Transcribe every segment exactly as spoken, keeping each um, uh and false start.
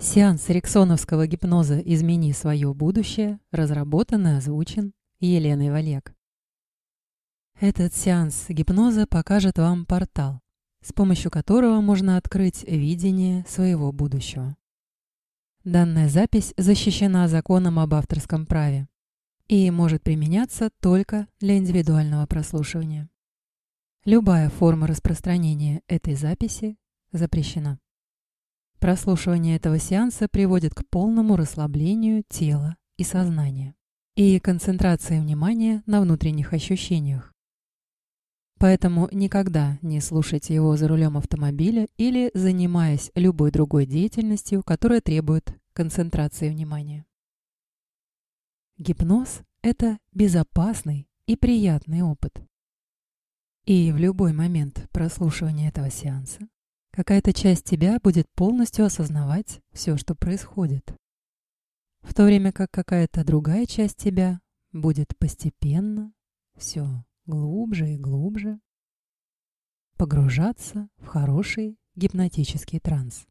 Сеанс эриксоновского гипноза «Измени свое будущее» разработан и озвучен Еленой Вальяк. Этот сеанс гипноза покажет вам портал, с помощью которого можно открыть видение своего будущего. Данная запись защищена законом об авторском праве и может применяться только для индивидуального прослушивания. Любая форма распространения этой записи запрещена. Прослушивание этого сеанса приводит к полному расслаблению тела и сознания и концентрации внимания на внутренних ощущениях. Поэтому никогда не слушайте его за рулем автомобиля или занимаясь любой другой деятельностью, которая требует концентрации внимания. Гипноз – это безопасный и приятный опыт. И в любой момент прослушивания этого сеанса какая-то часть тебя будет полностью осознавать все, что происходит, в то время как какая-то другая часть тебя будет постепенно, все глубже и глубже погружаться в хороший гипнотический транс.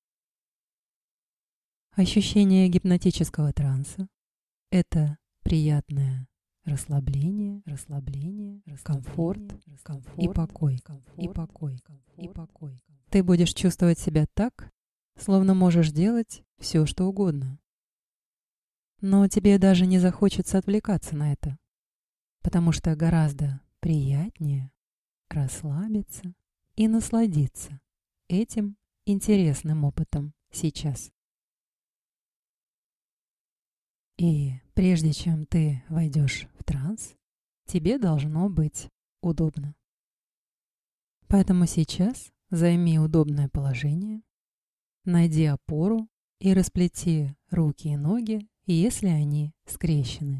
Ощущение гипнотического транса – это приятное расслабление, расслабление, комфорт, комфорт и покой, комфорт, и покой, комфорт, и покой. Ты будешь чувствовать себя так, словно можешь делать все, что угодно. Но тебе даже не захочется отвлекаться на это, потому что гораздо приятнее расслабиться и насладиться этим интересным опытом сейчас. И прежде чем ты войдешь в транс, тебе должно быть удобно. Поэтому сейчас займи удобное положение, найди опору и расплети руки и ноги, если они скрещены.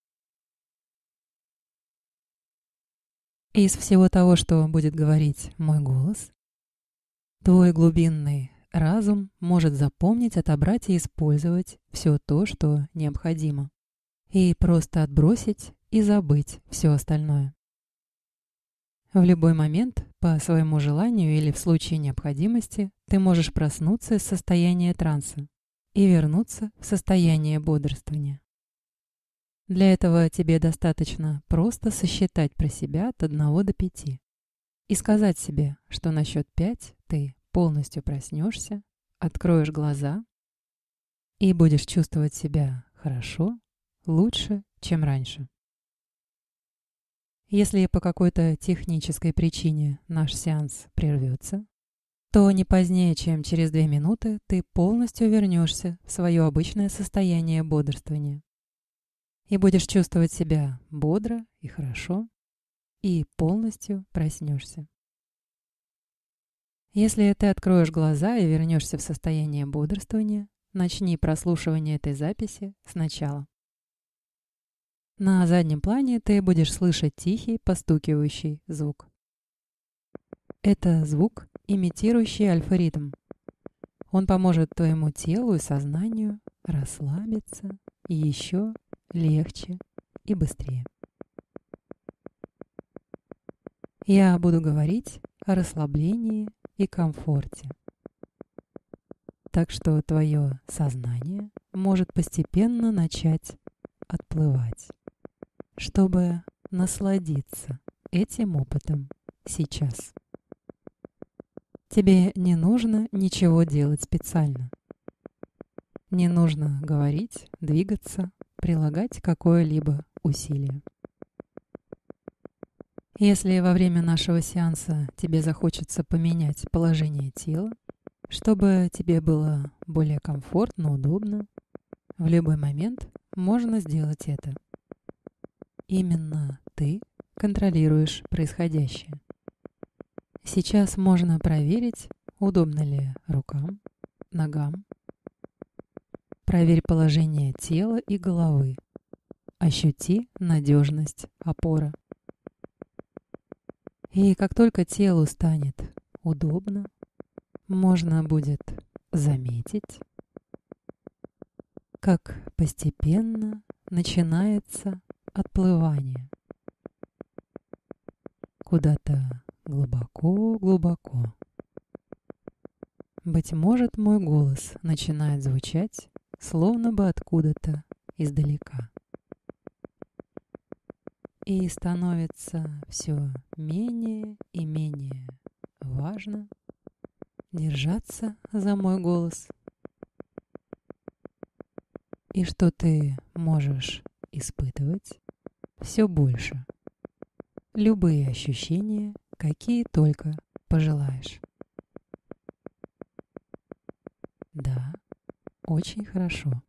Из всего того, что будет говорить мой голос, твой глубинный разум может запомнить, отобрать и использовать все то, что необходимо, и просто отбросить и забыть все остальное. В любой момент, по своему желанию или в случае необходимости, ты можешь проснуться из состояния транса и вернуться в состояние бодрствования. Для этого тебе достаточно просто сосчитать про себя от одного до пяти и сказать себе, что на счет пять ты полностью проснешься, откроешь глаза и будешь чувствовать себя хорошо, лучше, чем раньше. Если по какой-то технической причине наш сеанс прервется, то не позднее, чем через две минуты, ты полностью вернешься в свое обычное состояние бодрствования и будешь чувствовать себя бодро и хорошо, и полностью проснешься. Если ты откроешь глаза и вернешься в состояние бодрствования, начни прослушивание этой записи сначала. На заднем плане ты будешь слышать тихий постукивающий звук. Это звук, имитирующий альфа-ритм. Он поможет твоему телу и сознанию расслабиться и еще легче и быстрее. Я буду говорить о расслаблении и комфорте. Так что твое сознание может постепенно начать отплывать, чтобы насладиться этим опытом сейчас. Тебе не нужно ничего делать специально. Не нужно говорить, двигаться, прилагать какое-либо усилие. Если во время нашего сеанса тебе захочется поменять положение тела, чтобы тебе было более комфортно, удобно, в любой момент можно сделать это. Именно ты контролируешь происходящее. Сейчас можно проверить, удобно ли рукам, ногам. Проверь положение тела и головы. Ощути надежность опоры. И как только телу станет удобно, можно будет заметить, как постепенно начинается отплывание куда-то глубоко-глубоко Быть может, мой голос начинает звучать, словно бы откуда-то издалека. И становится все менее и менее важно держаться за мой голос. И что ты можешь испытывать все больше. Любые ощущения, какие только пожелаешь. Да, очень хорошо.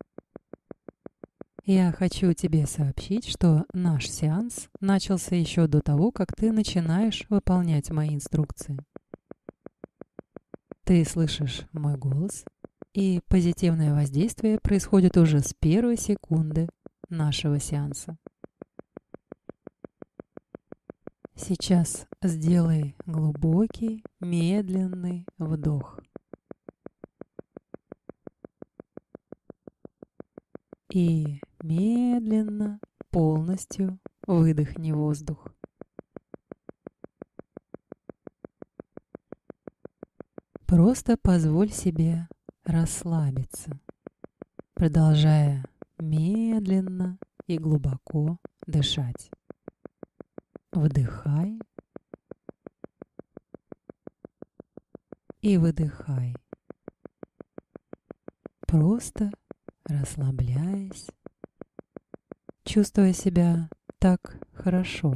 Я хочу тебе сообщить, что наш сеанс начался еще до того, как ты начинаешь выполнять мои инструкции. Ты слышишь мой голос, и позитивное воздействие происходит уже с первой секунды нашего сеанса. Сейчас сделай глубокий, медленный вдох. И медленно, полностью выдохни воздух. Просто позволь себе расслабиться, продолжая медленно и глубоко дышать. Вдыхай и выдыхай. Просто расслабляясь, чувствуя себя так хорошо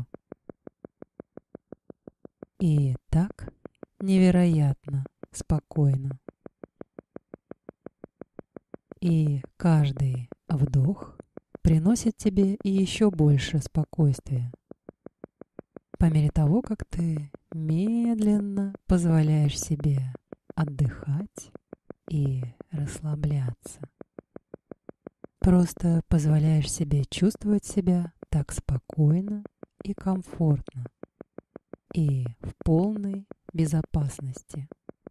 и так невероятно спокойно. И каждый вдох приносит тебе еще больше спокойствия. По мере того, как ты медленно позволяешь себе отдыхать и расслабляться. Просто позволяешь себе чувствовать себя так спокойно и комфортно, и в полной безопасности.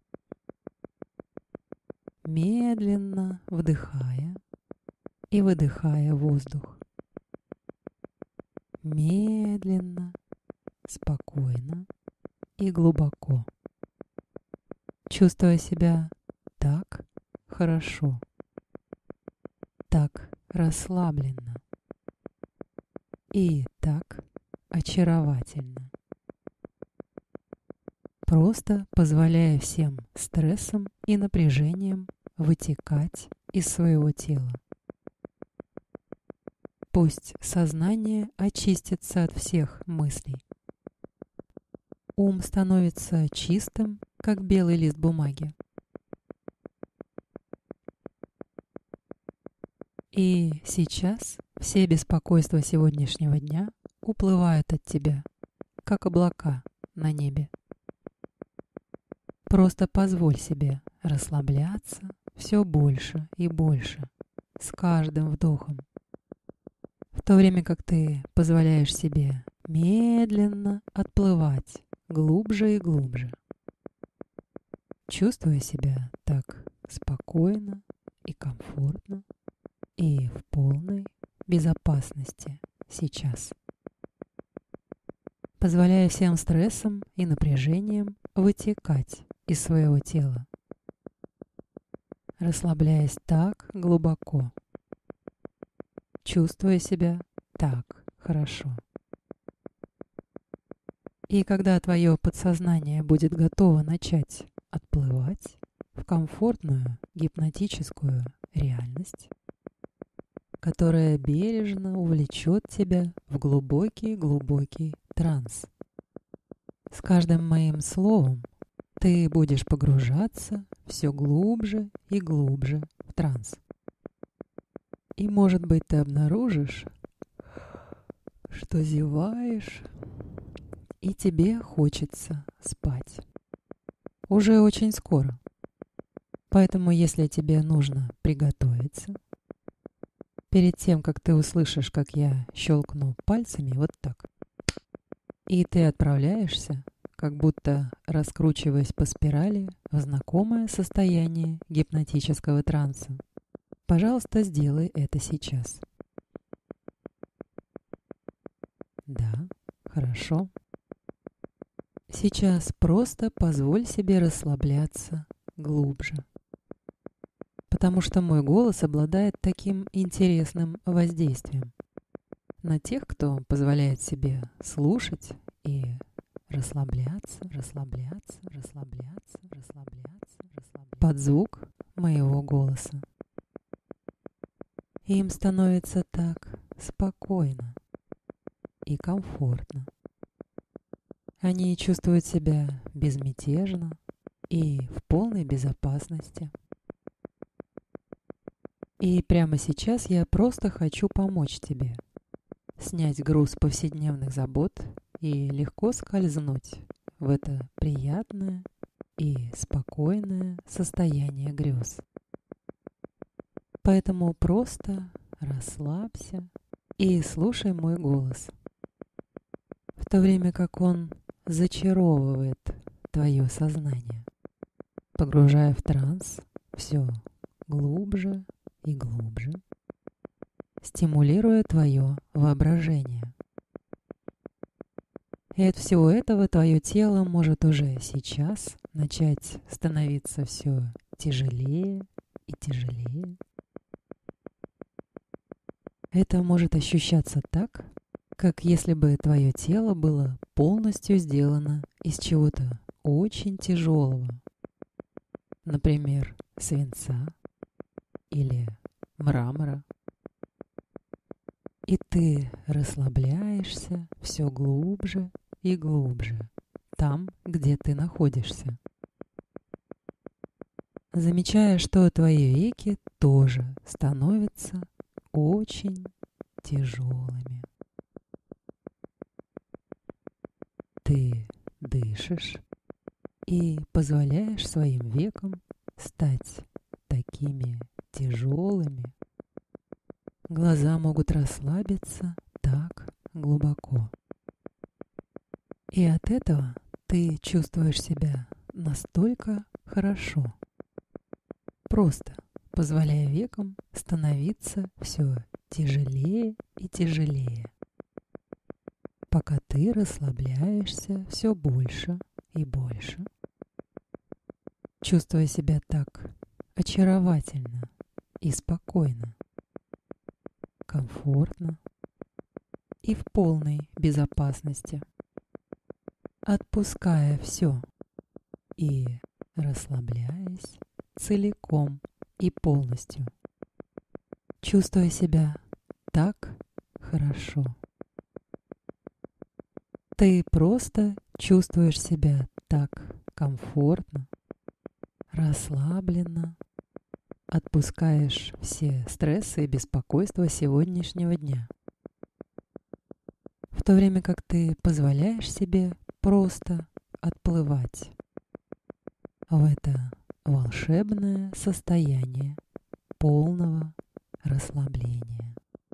Медленно вдыхая и выдыхая воздух. Медленно, спокойно и глубоко. Чувствуя себя так хорошо, так расслабленно и так очаровательно. Просто позволяя всем стрессам и напряжениям вытекать из своего тела. Пусть сознание очистится от всех мыслей. Ум становится чистым, как белый лист бумаги. И сейчас все беспокойства сегодняшнего дня уплывают от тебя, как облака на небе. Просто позволь себе расслабляться все больше и больше с каждым вдохом, в то время как ты позволяешь себе медленно отплывать глубже и глубже, чувствуя себя так спокойно и комфортно и в полной безопасности сейчас, позволяя всем стрессам и напряжениям вытекать из своего тела, расслабляясь так глубоко, чувствуя себя так хорошо. И когда твое подсознание будет готово начать отплывать в комфортную гипнотическую реальность, которая бережно увлечет тебя в глубокий-глубокий транс. С каждым моим словом ты будешь погружаться все глубже и глубже в транс. И, может быть, ты обнаружишь, что зеваешь, и тебе хочется спать. Уже очень скоро. Поэтому, если тебе нужно приготовиться, перед тем, как ты услышишь, как я щелкну пальцами, вот так, и ты отправляешься, как будто раскручиваясь по спирали, в знакомое состояние гипнотического транса, пожалуйста, сделай это сейчас. Да, хорошо. Сейчас просто позволь себе расслабляться глубже. Потому что мой голос обладает таким интересным воздействием на тех, кто позволяет себе слушать и расслабляться, расслабляться, расслабляться, расслабляться, расслабляться под звук моего голоса. И им становится так спокойно и комфортно. Они чувствуют себя безмятежно и в полной безопасности. И прямо сейчас я просто хочу помочь тебе снять груз повседневных забот и легко скользнуть в это приятное и спокойное состояние грез. Поэтому просто расслабься и слушай мой голос, в то время как он зачаровывает твое сознание, погружая в транс все глубже и глубже, стимулируя твое воображение. И от всего этого твое тело может уже сейчас начать становиться все тяжелее и тяжелее. Это может ощущаться так, как если бы твое тело было полностью сделано из чего-то очень тяжелого, например, свинца или мрамора. И ты расслабляешься все глубже и глубже там, где ты находишься, замечая, что твои веки тоже становятся очень тяжелыми. Ты дышишь и позволяешь своим векам стать такими тяжелыми. Глаза могут расслабиться так глубоко. И от этого ты чувствуешь себя настолько хорошо, просто позволяя векам становиться все тяжелее и тяжелее, пока ты расслабляешься все больше и больше, чувствуя себя так очаровательно и спокойно, комфортно и в полной безопасности, отпуская все и расслабляясь целиком и полностью, чувствуя себя так хорошо. Ты просто чувствуешь себя так комфортно, расслабленно, отпускаешь все стрессы и беспокойства сегодняшнего дня, в то время как ты позволяешь себе просто отплывать в это волшебное состояние полного расслабления.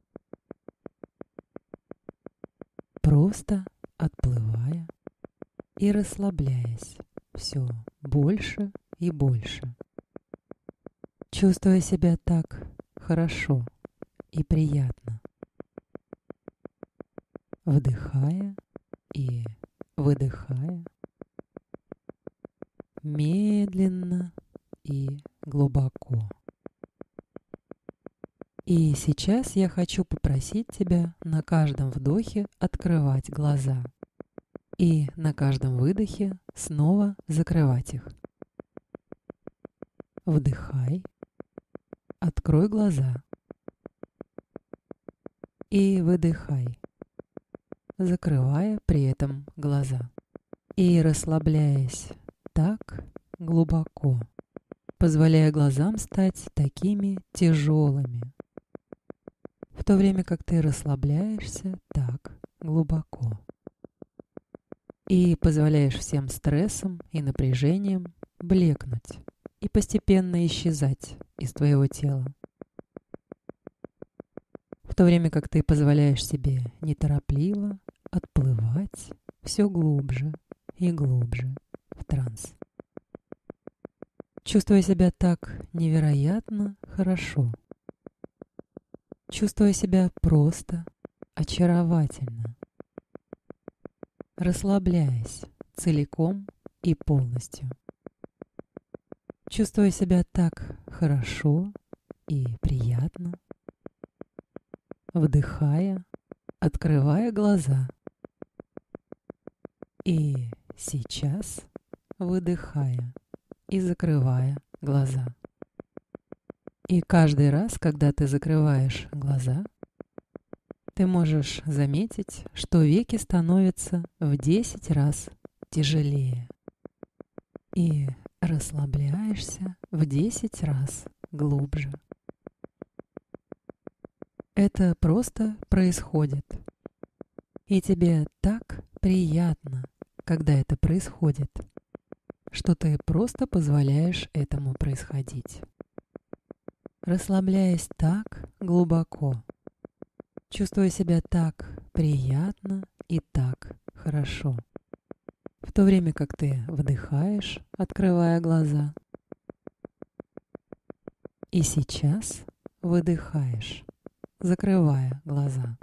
Просто отплывая и расслабляясь все больше и больше, чувствуя себя так хорошо и приятно, вдыхая и выдыхая медленно и глубоко. И сейчас я хочу попросить тебя на каждом вдохе открывать глаза и на каждом выдохе снова закрывать их. Вдыхай, открой глаза и выдыхай, закрывая при этом глаза и расслабляясь так глубоко, позволяя глазам стать такими тяжелыми, в то время как ты расслабляешься так глубоко и позволяешь всем стрессам и напряжениям блекнуть и постепенно исчезать из твоего тела, в то время как ты позволяешь себе неторопливо отплывать все глубже и глубже в транс, чувствуя себя так невероятно хорошо, чувствуя себя просто очаровательно, расслабляясь целиком и полностью, чувствуя себя так хорошо и приятно, вдыхая, открывая глаза. И сейчас выдыхая и закрывая глаза. И каждый раз, когда ты закрываешь глаза, ты можешь заметить, что веки становятся в десять раз тяжелее. И расслабляешься в десять раз глубже. Это просто происходит. И тебе так приятно, когда это происходит, что ты просто позволяешь этому происходить. Расслабляясь так глубоко, чувствуя себя так приятно и так хорошо. В то время как ты вдыхаешь, открывая глаза, и сейчас выдыхаешь, закрывая глаза.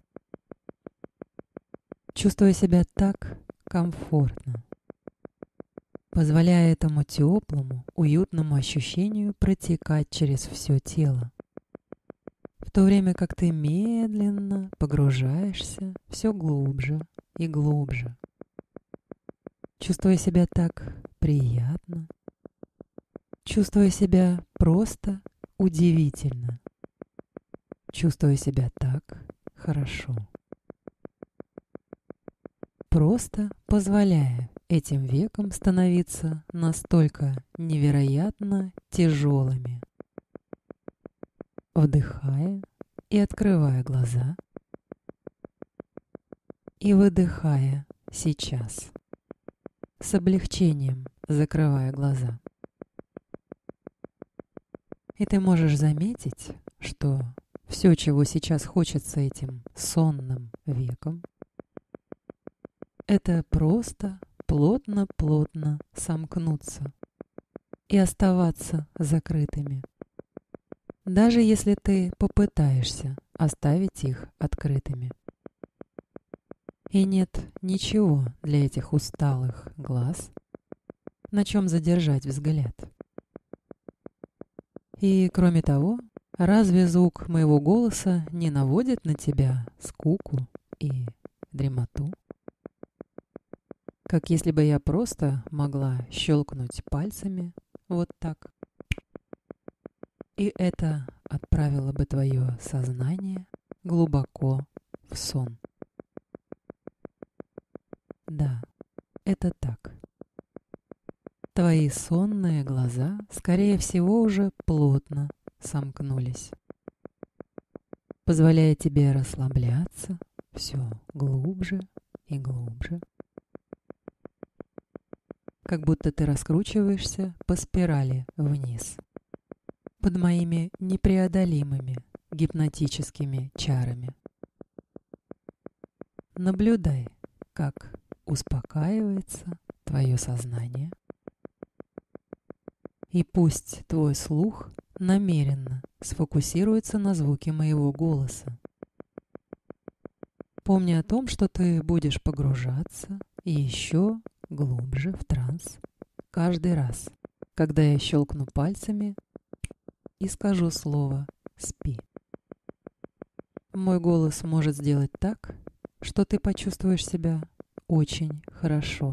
Чувствуя себя так комфортно, позволяя этому теплому, уютному ощущению протекать через все тело, в то время как ты медленно погружаешься все глубже и глубже, чувствуя себя так приятно, чувствуя себя просто удивительно, чувствуя себя так хорошо. Просто позволяя этим векам становиться настолько невероятно тяжелыми. Вдыхая и открывая глаза. И выдыхая сейчас. С облегчением закрывая глаза. И ты можешь заметить, что все, чего сейчас хочется этим сонным векам, это просто плотно-плотно сомкнуться и оставаться закрытыми, даже если ты попытаешься оставить их открытыми. И нет ничего для этих усталых глаз, на чем задержать взгляд. И кроме того, разве звук моего голоса не наводит на тебя скуку и дремоту? Как если бы я просто могла щелкнуть пальцами вот так. И это отправило бы твое сознание глубоко в сон. Да, это так. Твои сонные глаза, скорее всего, уже плотно сомкнулись, позволяя тебе расслабляться все глубже и глубже. Как будто ты раскручиваешься по спирали вниз, под моими непреодолимыми гипнотическими чарами. Наблюдай, как успокаивается твое сознание, и пусть твой слух намеренно сфокусируется на звуке моего голоса. Помни о том, что ты будешь погружаться еще глубже в транс каждый раз, когда я щелкну пальцами и скажу слово «спи». Мой голос может сделать так, что ты почувствуешь себя очень хорошо.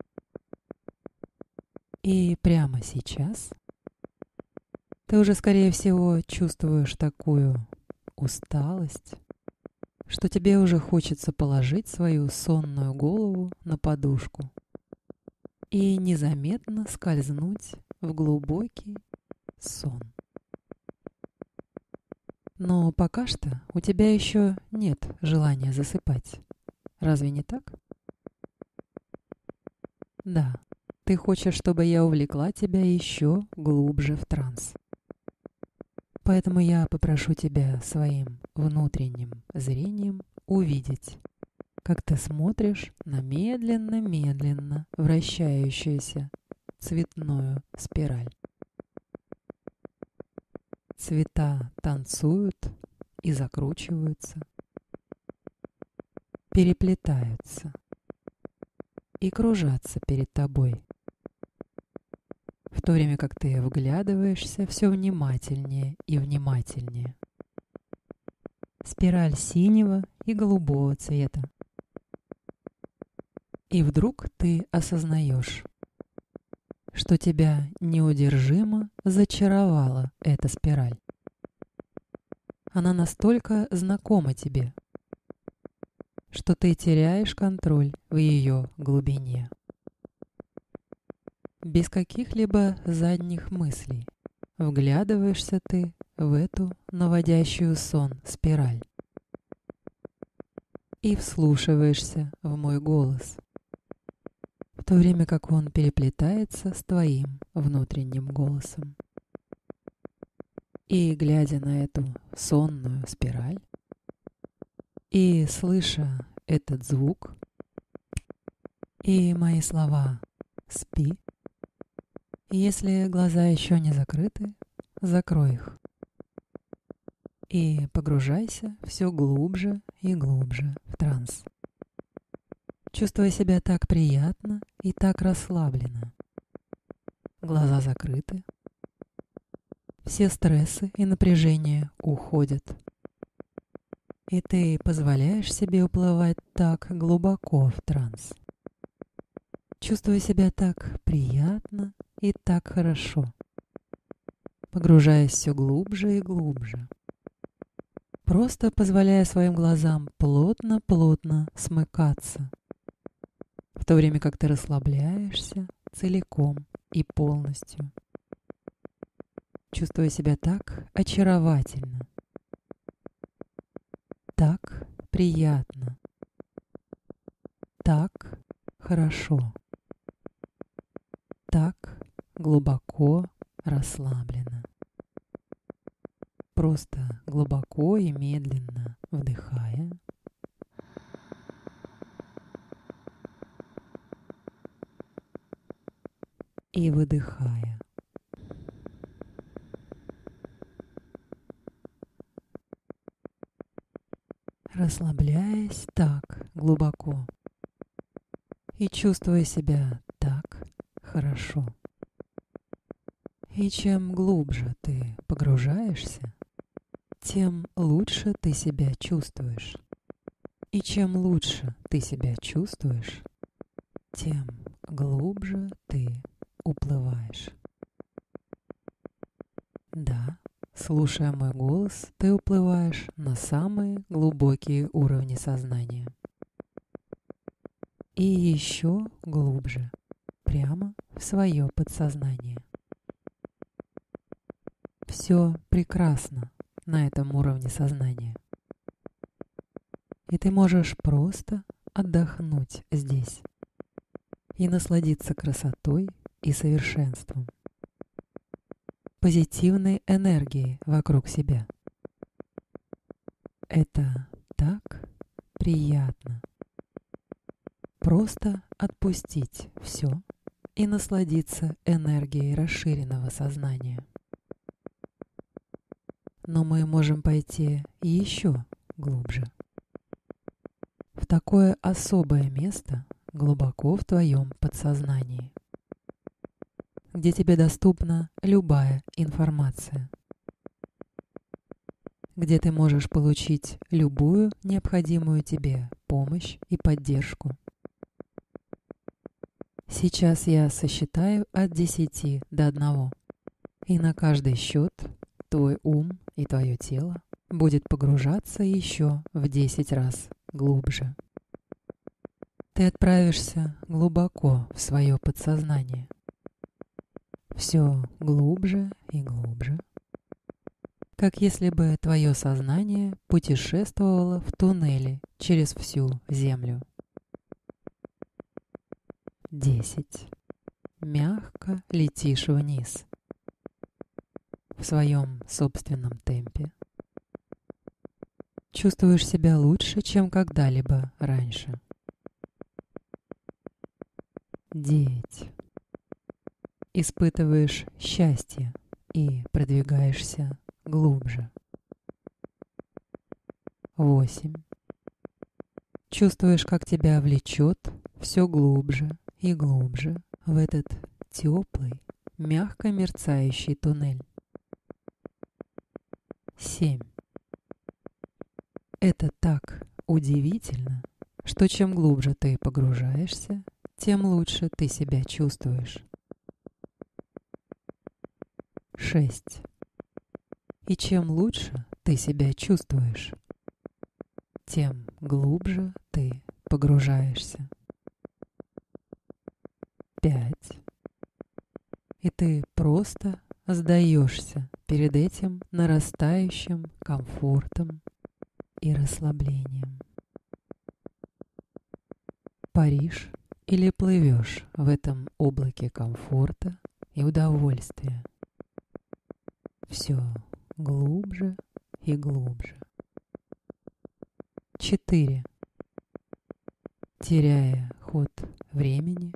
И прямо сейчас ты уже, скорее всего, чувствуешь такую усталость, что тебе уже хочется положить свою сонную голову на подушку и незаметно скользнуть в глубокий сон. Но пока что у тебя еще нет желания засыпать. Разве не так? Да, ты хочешь, чтобы я увлекла тебя еще глубже в транс. Поэтому я попрошу тебя своим внутренним зрением увидеть, как ты смотришь на медленно-медленно вращающуюся цветную спираль. Цвета танцуют и закручиваются, переплетаются и кружатся перед тобой. В то время как ты вглядываешься все внимательнее и внимательнее. Спираль синего и голубого цвета. И вдруг ты осознаешь, что тебя неудержимо зачаровала эта спираль. Она настолько знакома тебе, что ты теряешь контроль в ее глубине. Без каких-либо задних мыслей вглядываешься ты в эту наводящую сон спираль и вслушиваешься в мой голос, в то время как он переплетается с твоим внутренним голосом. И, глядя на эту сонную спираль, и слыша этот звук, и мои слова «спи», если глаза еще не закрыты, закрой их. И погружайся все глубже и глубже в транс, чувствуя себя так приятно и так расслабленно. Глаза закрыты. Все стрессы и напряжения уходят. И ты позволяешь себе уплывать так глубоко в транс, чувствуя себя так приятно и так хорошо, погружаясь все глубже и глубже, просто позволяя своим глазам плотно-плотно смыкаться, в то время как ты расслабляешься целиком и полностью, чувствуя себя так очаровательно, так приятно, так хорошо, так глубоко расслабленно. Просто глубоко и медленно вдыхая и выдыхая. Расслабляясь так глубоко и чувствуя себя так хорошо. И чем глубже ты погружаешься, тем лучше ты себя чувствуешь. И чем лучше ты себя чувствуешь, тем глубже ты уплываешь. Да, слушая мой голос, ты уплываешь на самые глубокие уровни сознания. И еще глубже, прямо в свое подсознание. Все прекрасно на этом уровне сознания. И ты можешь просто отдохнуть здесь и насладиться красотой и совершенством, позитивной энергией вокруг себя. Это так приятно. Просто отпустить все и насладиться энергией расширенного сознания. Но мы можем пойти еще глубже. В такое особое место глубоко в твоем подсознании, где тебе доступна любая информация, где ты можешь получить любую необходимую тебе помощь и поддержку. Сейчас я сосчитаю от десяти до одного, и на каждый счет твой ум и твое тело будет погружаться еще в десять раз глубже. Ты отправишься глубоко в свое подсознание, все глубже и глубже, как если бы твое сознание путешествовало в туннеле через всю Землю. Десять. Мягко летишь вниз в своем собственном темпе. Чувствуешь себя лучше, чем когда-либо раньше. Девять. Испытываешь счастье и продвигаешься глубже. Восемь. Чувствуешь, как тебя влечет все глубже и глубже в этот теплый, мягко мерцающий туннель. семь. Это так удивительно, что чем глубже ты погружаешься, тем лучше ты себя чувствуешь. шесть. И чем лучше ты себя чувствуешь, тем глубже ты погружаешься. пять. И ты просто сдаешься перед этим нарастающим комфортом и расслаблением. Паришь или плывешь в этом облаке комфорта и удовольствия. Все глубже и глубже. четыре. Теряя ход времени,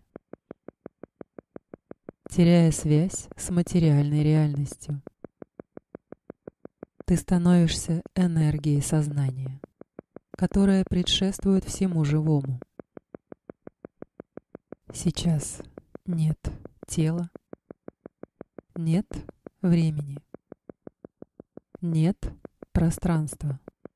теряя связь с материальной реальностью, ты становишься энергией сознания, которая предшествует всему живому. Сейчас нет тела, нет времени, нет пространства,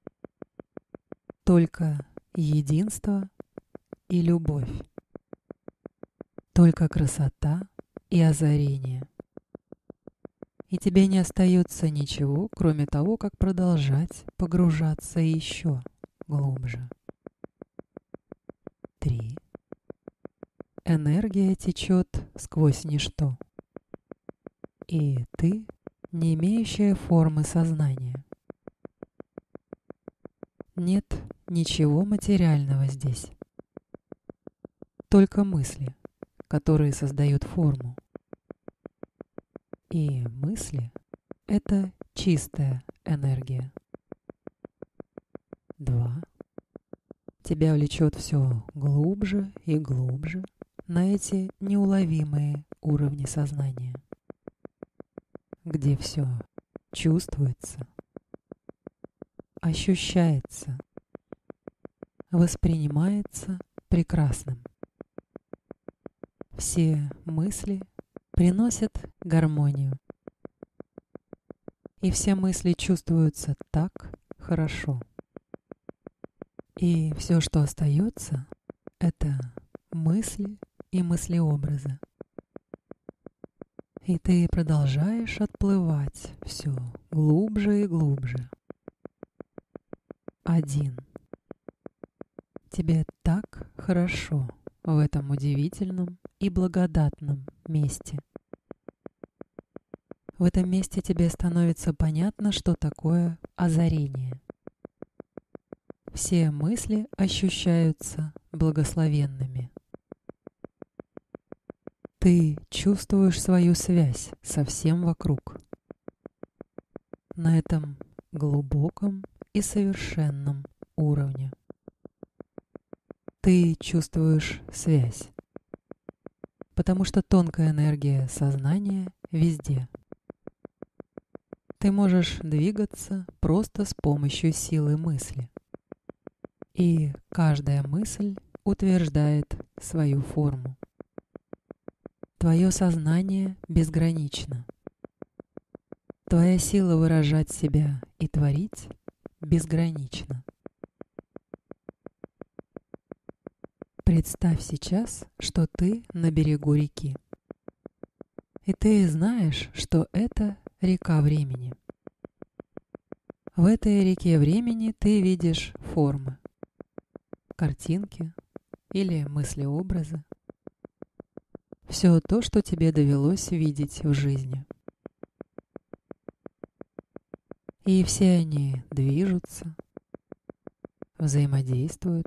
только единство и любовь, только красота и озарение. И тебе не остается ничего, кроме того, как продолжать погружаться еще глубже. Три. Энергия течет сквозь ничто. И ты, не имеющая формы сознания. Нет ничего материального здесь. Только мысли, которые создают форму. И мысли — это чистая энергия. Два. Тебя влечет все глубже и глубже на эти неуловимые уровни сознания, где все чувствуется, ощущается, воспринимается прекрасным. Все мысли приносят гармонию, и все мысли чувствуются так хорошо. И все, что остается, это мысли и мыслеобразы. И ты продолжаешь отплывать все глубже и глубже. Один. Тебе так хорошо в этом удивительном и благодатном месте. В этом месте тебе становится понятно, что такое озарение. Все мысли ощущаются благословенными. Ты чувствуешь свою связь со всем вокруг. На этом глубоком и совершенном уровне. Ты чувствуешь связь, потому что тонкая энергия сознания везде. Ты можешь двигаться просто с помощью силы мысли. И каждая мысль утверждает свою форму. Твое сознание безгранично. Твоя сила выражать себя и творить безгранична. Представь сейчас, что ты на берегу реки. И ты знаешь, что это река времени. В этой реке времени ты видишь формы, картинки или мыслеобразы. Все то, что тебе довелось видеть в жизни. И все они движутся, взаимодействуют.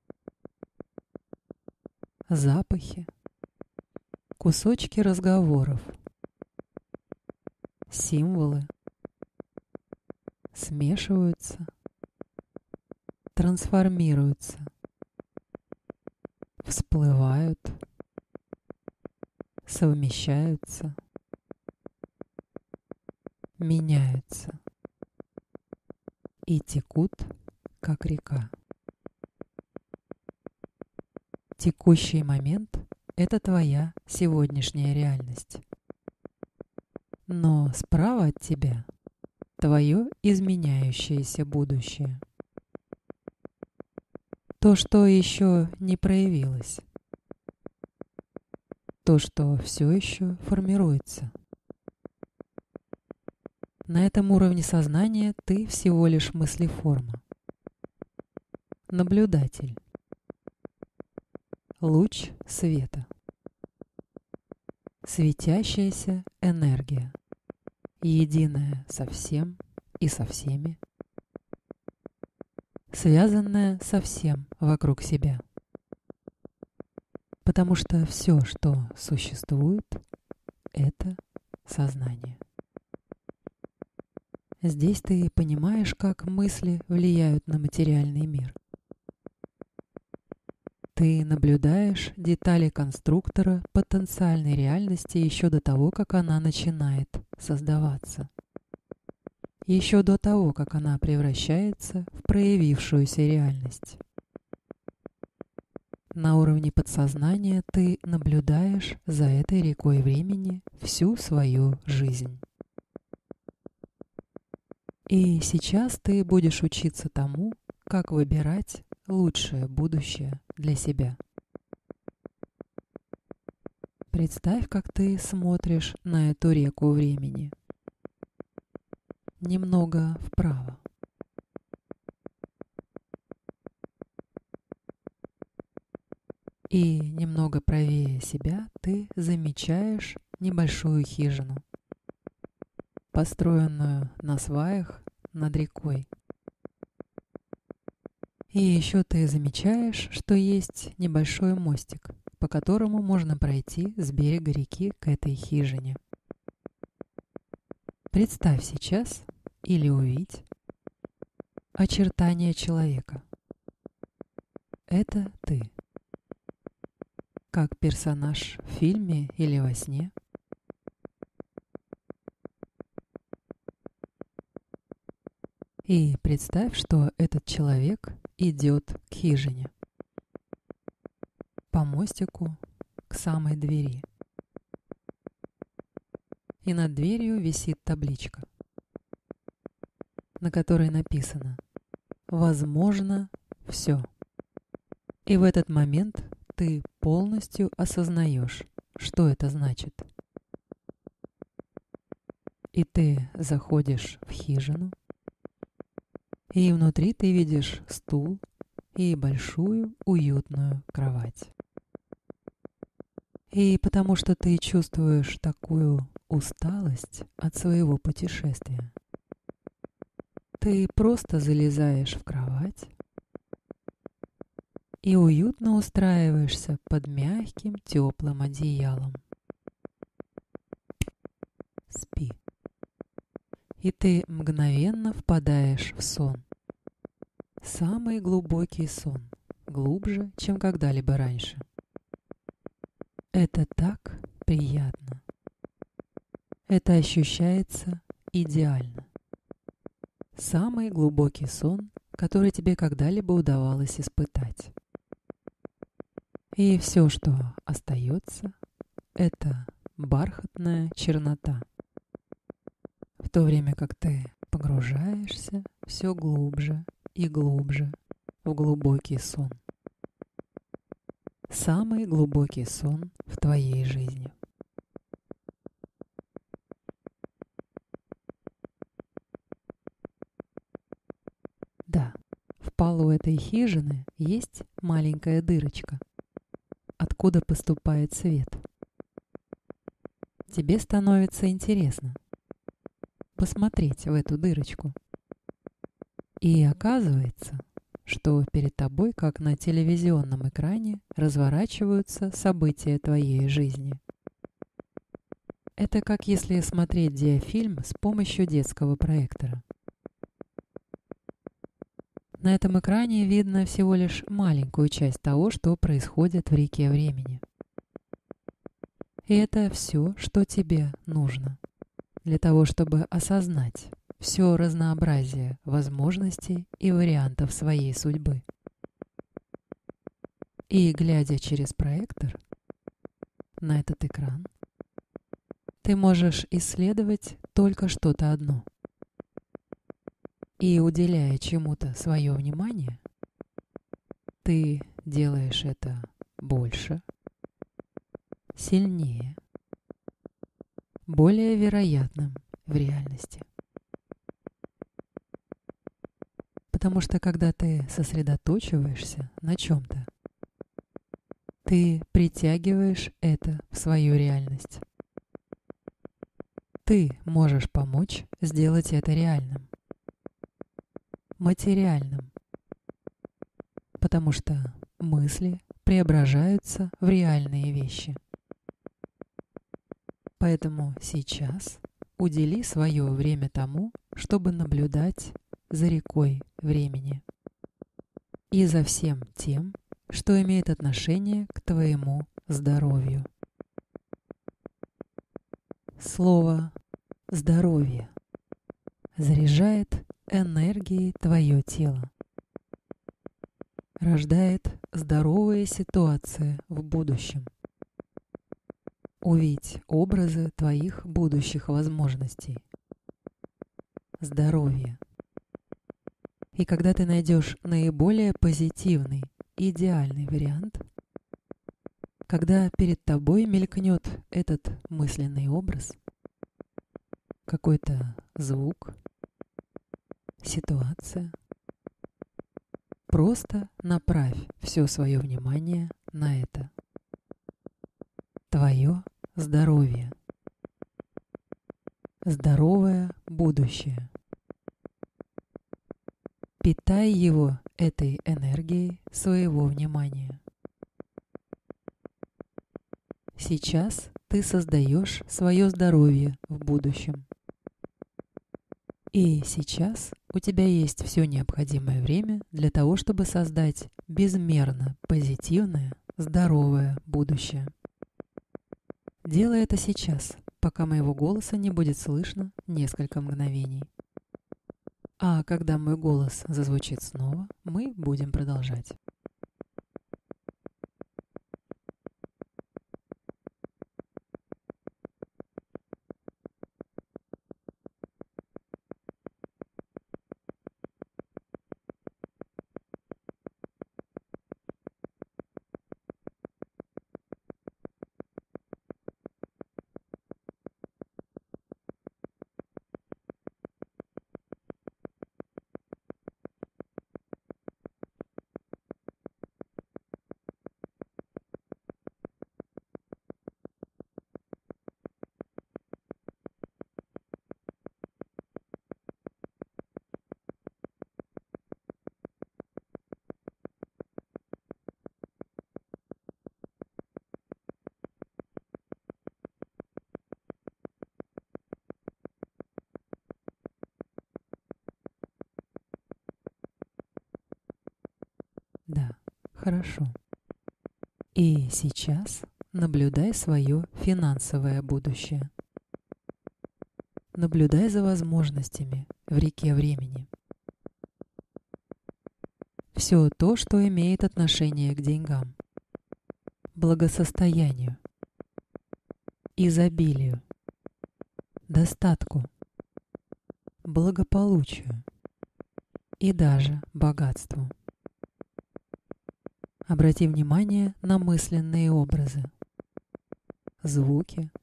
Запахи, кусочки разговоров, символы смешиваются, трансформируются, всплывают, совмещаются, меняются и текут, как река. Текущий момент — это твоя сегодняшняя реальность. но справа от тебя твое изменяющееся будущее. То, что еще не проявилось. То, что все еще формируется. На этом уровне сознания ты всего лишь мыслеформа. Наблюдатель. Луч света. Светящаяся энергия. Единая со всем и со всеми. Связанная со всем вокруг себя. Потому что все, что существует, это сознание. Здесь ты понимаешь, как мысли влияют на материальный мир. Ты наблюдаешь детали конструктора потенциальной реальности еще до того, как она начинает создаваться. Еще до того, как она превращается в проявившуюся реальность. На уровне подсознания ты наблюдаешь за этой рекой времени всю свою жизнь. И сейчас ты будешь учиться тому, как выбирать лучшее будущее для себя. Представь, как ты смотришь на эту реку времени. Немного вправо. И немного правее себя ты замечаешь небольшую хижину, построенную на сваях над рекой. И еще ты замечаешь, что есть небольшой мостик, по которому можно пройти с берега реки к этой хижине. Представь сейчас или увидь очертания человека. Это ты. Как персонаж в фильме или во сне. И представь, что этот человек идет к хижине. По мостику к самой двери. И над дверью висит табличка, на которой написано «Возможно все». И в этот момент ты полностью осознаешь, что это значит. И ты заходишь в хижину, и внутри ты видишь стул и большую уютную кровать. И потому что ты чувствуешь такую усталость от своего путешествия, ты просто залезаешь в кровать и уютно устраиваешься под мягким теплым одеялом. Спи. И ты мгновенно впадаешь в сон. Самый глубокий сон, глубже, чем когда-либо раньше. Это так приятно. Это ощущается идеально. Самый глубокий сон, который тебе когда-либо удавалось испытать. И все, что остается, это бархатная чернота. В то время как ты погружаешься все глубже и глубже в глубокий сон. Самый глубокий сон в твоей жизни. Да, в полу этой хижины есть маленькая дырочка, откуда поступает свет. Тебе становится интересно посмотреть в эту дырочку. И оказывается, что перед тобой, как на телевизионном экране, разворачиваются события твоей жизни. Это как если смотреть диафильм с помощью детского проектора. На этом экране видно всего лишь маленькую часть того, что происходит в реке времени. И это все, что тебе нужно для того, чтобы осознать все разнообразие возможностей и вариантов своей судьбы. И, глядя через проектор на этот экран, ты можешь исследовать только что-то одно. И уделяя чему-то свое внимание, ты делаешь это больше, сильнее, более вероятным в реальности. Потому что когда ты сосредоточиваешься на чем-то, ты притягиваешь это в свою реальность. Ты можешь помочь сделать это реальным, материальным, потому что мысли преображаются в реальные вещи. Поэтому сейчас удели свое время тому, чтобы наблюдать за рекой времени и за всем тем, что имеет отношение к твоему здоровью. Слово «здоровье» заряжает энергией твое тело, рождает здоровые ситуации в будущем. Увидь образы твоих будущих возможностей. Здоровье. И когда ты найдешь наиболее позитивный, идеальный вариант, когда перед тобой мелькнет этот мысленный образ, какой-то звук, ситуация, просто направь все свое внимание на это. Твое здоровье. Здоровое будущее. Питай его этой энергией своего внимания. Сейчас ты создаешь свое здоровье в будущем. И сейчас у тебя есть все необходимое время для того, чтобы создать безмерно позитивное, здоровое будущее. Делай это сейчас, пока моего голоса не будет слышно несколько мгновений. А когда мой голос зазвучит снова, мы будем продолжать. Да, хорошо. И сейчас наблюдай свое финансовое будущее. Наблюдай за возможностями в реке времени. Все то, что имеет отношение к деньгам, благосостоянию, изобилию, достатку, благополучию и даже богатству. Обрати внимание на мысленные образы, звуки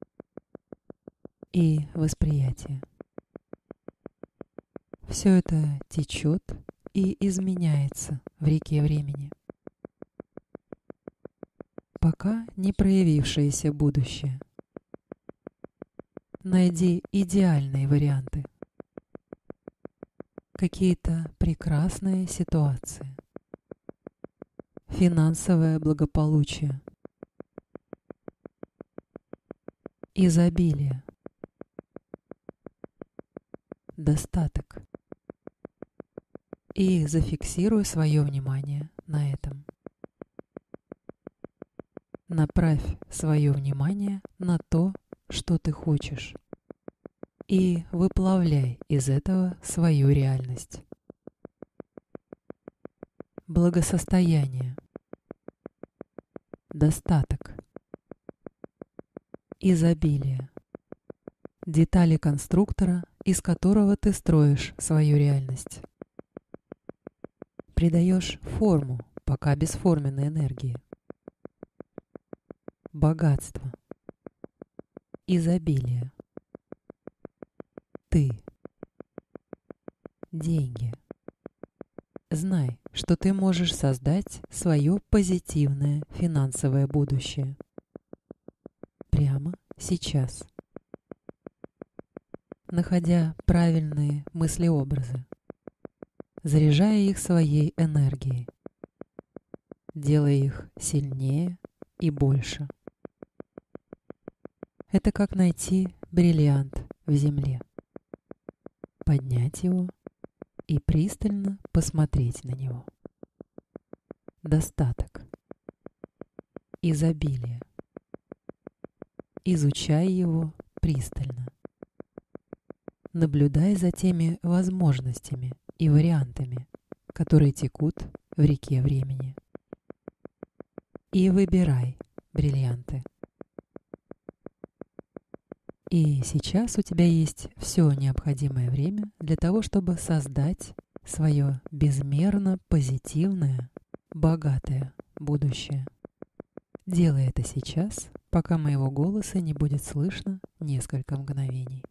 и восприятие. Все это течет и изменяется в реке времени, пока не проявившееся будущее. Найди идеальные варианты, какие-то прекрасные ситуации, финансовое благополучие, изобилие, достаток. И зафиксируй свое внимание на этом. Направь свое внимание на то, что ты хочешь, и выплавляй из этого свою реальность. Благосостояние, достаток, изобилие, детали конструктора, из которого ты строишь свою реальность. Придаешь форму пока бесформенной энергии. Богатство. Изобилие. Ты. Деньги. Знай, что ты можешь создать свое позитивное финансовое будущее. Прямо сейчас. Находя правильные мыслеобразы, заряжая их своей энергией, делая их сильнее и больше. Это как найти бриллиант в земле, поднять его и пристально посмотреть на него. Достаток. Изобилие. Изучай его пристально. Наблюдай за теми возможностями и вариантами, которые текут в реке времени. И выбирай бриллианты. И сейчас у тебя есть все необходимое время для того, чтобы создать свое безмерно позитивное, богатое будущее. Делай это сейчас, пока моего голоса не будет слышно несколько мгновений.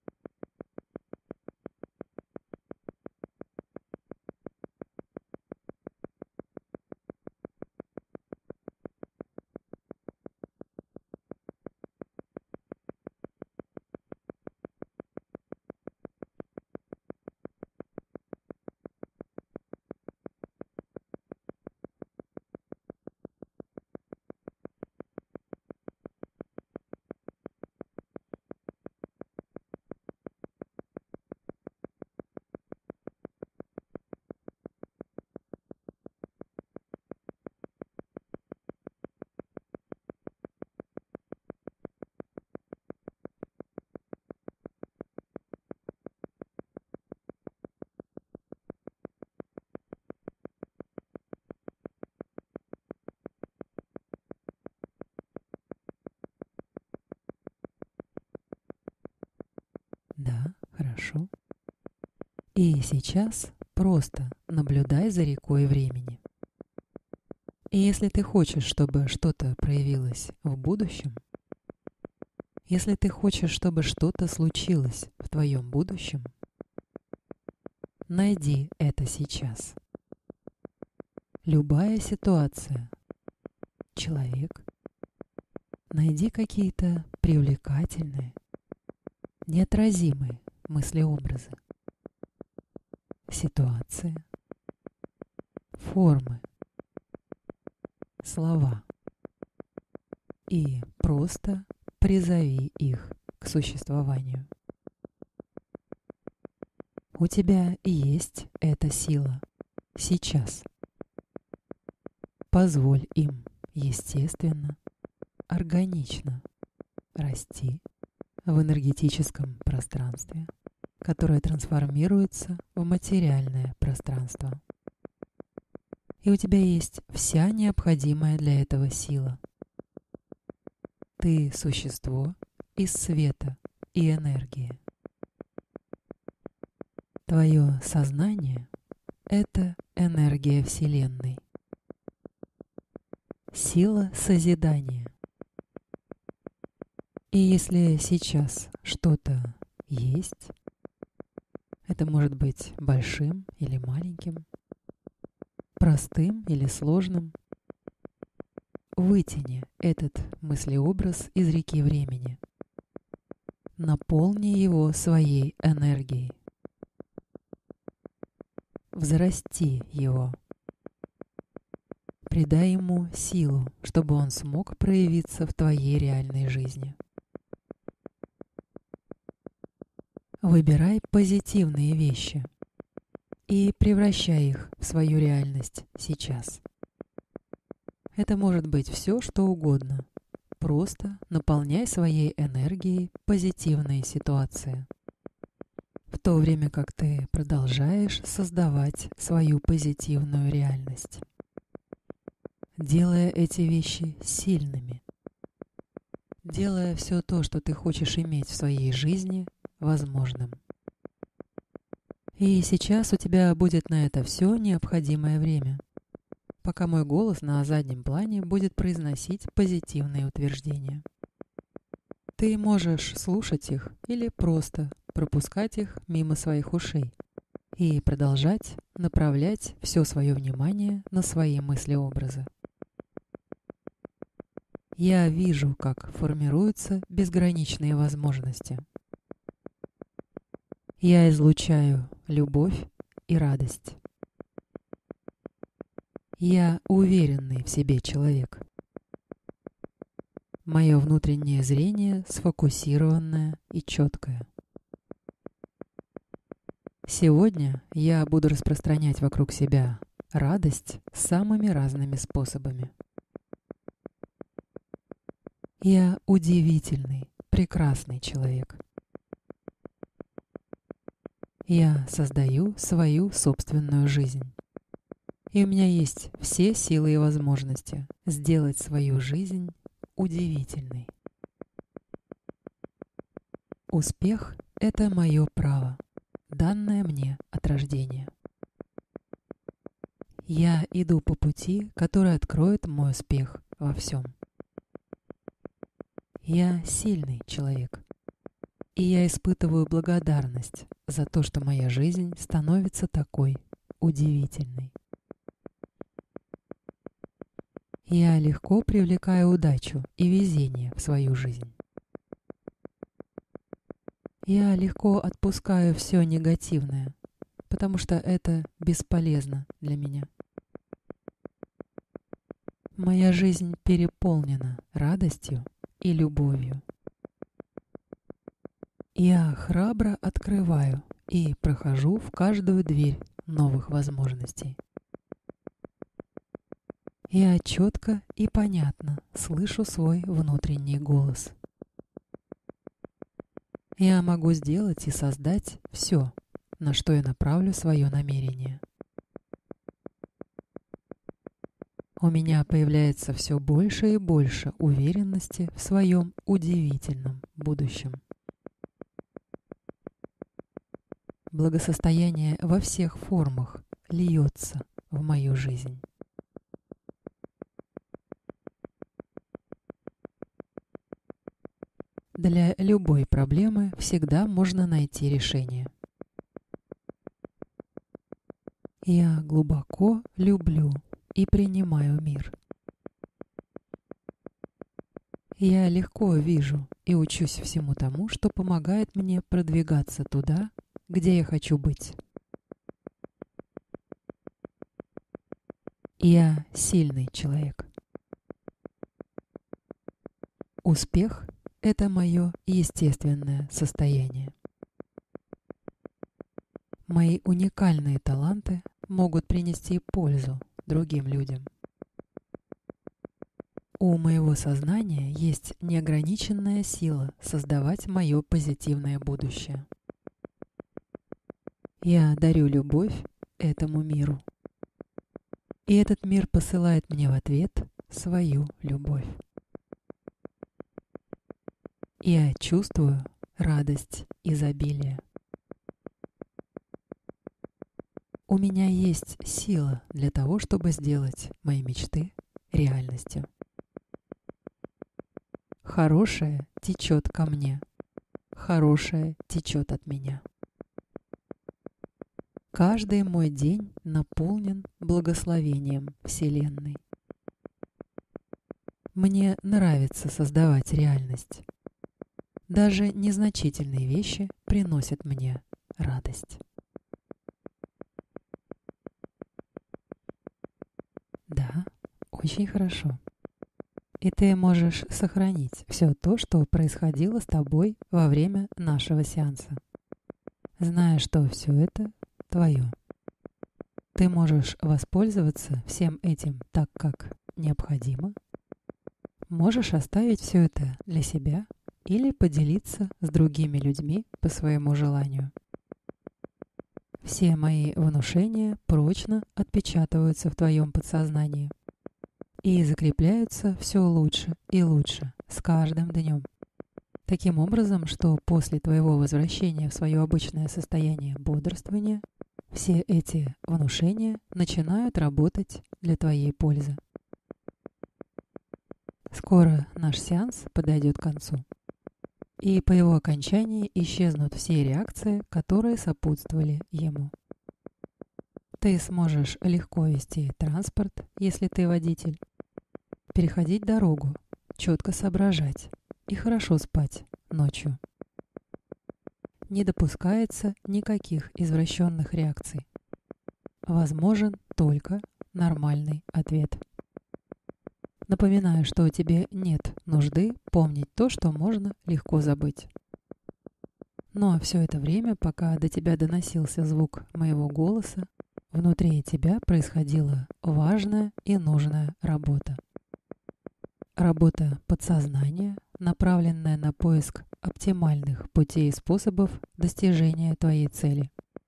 Да, хорошо. И сейчас просто наблюдай за рекой времени. И если ты хочешь, чтобы что-то проявилось в будущем, если ты хочешь, чтобы что-то случилось в твоем будущем, найди это сейчас. Любая ситуация, человек, найди какие-то привлекательные, неотразимые мыслеобразы, ситуации, формы, слова и просто призови их к существованию. У тебя есть эта сила сейчас. Позволь им естественно, органично расти в энергетическом пространстве, которое трансформируется в материальное пространство. И у тебя есть вся необходимая для этого сила. Ты существо из света и энергии. Твое сознание — это энергия Вселенной. Сила созидания. И если сейчас что-то есть, это может быть большим или маленьким, простым или сложным, вытяни этот мыслеобраз из реки времени. Наполни его своей энергией. Взрасти его. Придай ему силу, чтобы он смог проявиться в твоей реальной жизни. Выбирай позитивные вещи и превращай их в свою реальность сейчас. Это может быть все, что угодно. Просто наполняй своей энергией позитивные ситуации, в то время как ты продолжаешь создавать свою позитивную реальность, делая эти вещи сильными, делая все то, что ты хочешь иметь в своей жизни, возможным. И сейчас у тебя будет на это все необходимое время, пока мой голос на заднем плане будет произносить позитивные утверждения. Ты можешь слушать их или просто пропускать их мимо своих ушей и продолжать направлять все свое внимание на свои мыслеобразы. Я вижу, как формируются безграничные возможности. Я излучаю любовь и радость. Я уверенный в себе человек. Мое внутреннее зрение сфокусированное и четкое. Сегодня я буду распространять вокруг себя радость самыми разными способами. Я удивительный, прекрасный человек. Я создаю свою собственную жизнь. И у меня есть все силы и возможности сделать свою жизнь удивительной. Успех – это мое право, данное мне от рождения. Я иду по пути, который откроет мой успех во всем. Я сильный человек, и я испытываю благодарность за то, что моя жизнь становится такой удивительной. Я легко привлекаю удачу и везение в свою жизнь. Я легко отпускаю все негативное, потому что это бесполезно для меня. Моя жизнь переполнена радостью и любовью. Я храбро открываю и прохожу в каждую дверь новых возможностей. Я четко и понятно слышу свой внутренний голос. Я могу сделать и создать все, на что я направлю свое намерение. У меня появляется все больше и больше уверенности в своем удивительном будущем. Благосостояние во всех формах льется в мою жизнь. Для любой проблемы всегда можно найти решение. Я глубоко люблю и принимаю мир. Я легко вижу и учусь всему тому, что помогает мне продвигаться туда, где я хочу быть. Я сильный человек. Успех – это мое естественное состояние. Мои уникальные таланты могут принести пользу другим людям. У моего сознания есть неограниченная сила создавать мое позитивное будущее. Я дарю любовь этому миру. И этот мир посылает мне в ответ свою любовь. Я чувствую радость изобилия. У меня есть сила для того, чтобы сделать мои мечты реальностью. Хорошее течет ко мне. Хорошее течет от меня. Каждый мой день наполнен благословением Вселенной. Мне нравится создавать реальность. Даже незначительные вещи приносят мне радость. Да, очень хорошо. И ты можешь сохранить все то, что происходило с тобой во время нашего сеанса, зная, что все это твое. Ты можешь воспользоваться всем этим так, как необходимо. Можешь оставить все это для себя или поделиться с другими людьми по своему желанию. Все мои внушения прочно отпечатываются в твоем подсознании и закрепляются все лучше и лучше с каждым днем. Таким образом, что после твоего возвращения в свое обычное состояние бодрствования все эти внушения начинают работать для твоей пользы. Скоро наш сеанс подойдет к концу, и по его окончании исчезнут все реакции, которые сопутствовали ему. Ты сможешь легко вести транспорт, если ты водитель, переходить дорогу, четко соображать и хорошо спать ночью. Не допускается никаких извращенных реакций. Возможен только нормальный ответ. Напоминаю, что тебе нет нужды помнить то, что можно легко забыть. Но все это время, пока до тебя доносился звук моего голоса, внутри тебя происходила важная и нужная работа. Работа подсознания, направленная на поиск оптимальных путей и способов достижения твоей цели.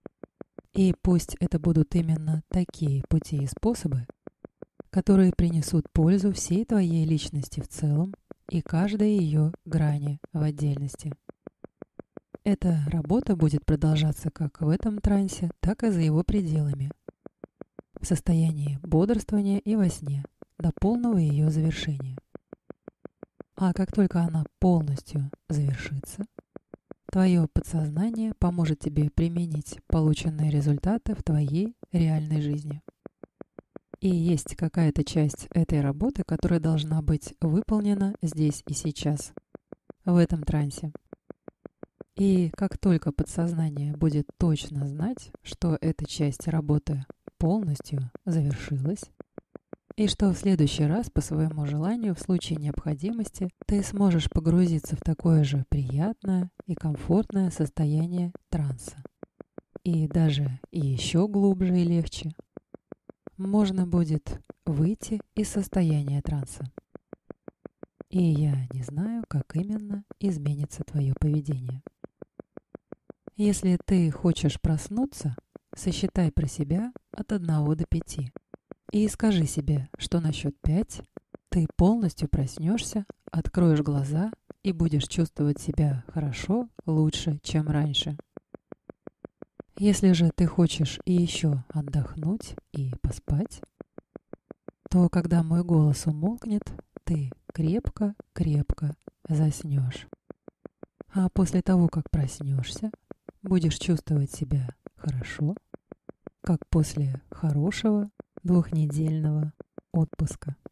И пусть это будут именно такие пути и способы, которые принесут пользу всей твоей личности в целом и каждой ее грани в отдельности. Эта работа будет продолжаться как в этом трансе, так и за его пределами, в состоянии бодрствования и во сне, до полного ее завершения. А как только она полностью завершится, твое подсознание поможет тебе применить полученные результаты в твоей реальной жизни. И есть какая-то часть этой работы, которая должна быть выполнена здесь и сейчас, в этом трансе. И как только подсознание будет точно знать, что эта часть работы полностью завершилась, и что в следующий раз по своему желанию, в случае необходимости, ты сможешь погрузиться в такое же приятное и комфортное состояние транса. И даже еще глубже и легче можно будет выйти из состояния транса. И я не знаю, как именно изменится твое поведение. Если ты хочешь проснуться, сосчитай про себя от одного до пяти. И скажи себе, что на счет пять ты полностью проснешься, откроешь глаза и будешь чувствовать себя хорошо, лучше, чем раньше. Если же ты хочешь и еще отдохнуть и поспать, то когда мой голос умолкнет, ты крепко-крепко заснешь. А после того, как проснешься, будешь чувствовать себя хорошо, как после хорошего двухнедельного отпуска.